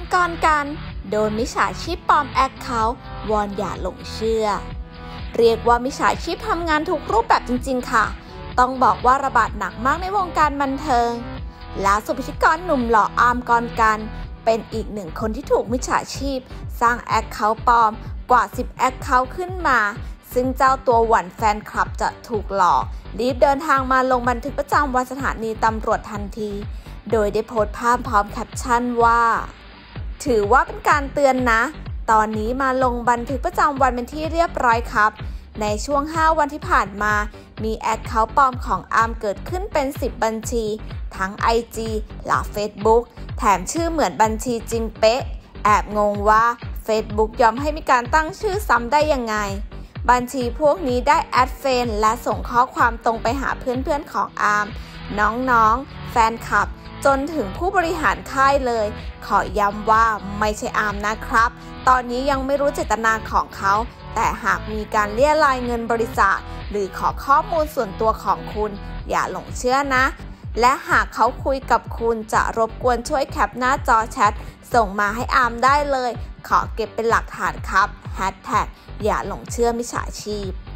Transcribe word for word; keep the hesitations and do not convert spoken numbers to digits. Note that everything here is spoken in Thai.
กรกันโดนมิจฉาชีพปลอมแอคเคาท์วอนอย่าหลงเชื่อเรียกว่ามิจฉาชีพทำงานทุกรูปแบบจริงๆค่ะต้องบอกว่าระบาดหนักมากในวงการบันเทิงล่าสุดพิธีกรหนุ่มหล่ออาร์มกรกันเป็นอีกหนึ่งคนที่ถูกมิจฉาชีพสร้างแอคเคาท์ปลอมกว่าสิบแอคเคาท์ขึ้นมาซึ่งเจ้าตัวหวั่นแฟนคลับจะถูกหลอกรีบเดินทางมาลงบันทึกประจำวันสถานีตำรวจทันทีโดยได้โพสต์ภาพพร้อมแคปชั่นว่าถือว่าเป็นการเตือนนะตอนนี้มาลงบันทึกประจำวันเป็นที่เรียบร้อยครับในช่วงห้าวันที่ผ่านมามีแอคเคาท์ปลอมของอาร์มเกิดขึ้นเป็นสิบบัญชีทั้ง ไอ จี และ Facebook แถมชื่อเหมือนบัญชีจริงเป๊ะแอบงงว่า Facebook ยอมให้มีการตั้งชื่อซ้ำได้ยังไงบัญชีพวกนี้ได้แอดเฟรนด์และส่งข้อความตรงไปหาเพื่อนๆของอาร์มน้องๆแฟนคลับจนถึงผู้บริหารค่ายเลยขอย้ำว่าไม่ใช่อาร์มนะครับตอนนี้ยังไม่รู้เจตนาของเขาแต่หากมีการเรียรายเงินบริจาคหรือขอข้อมูลส่วนตัวของคุณอย่าหลงเชื่อนะและหากเขาคุยกับคุณจะรบกวนช่วยแคปหน้าจอแชทส่งมาให้อาร์มได้เลยขอเก็บเป็นหลักฐานครับแฮชแท็กอย่าหลงเชื่อมิจฉาชีพ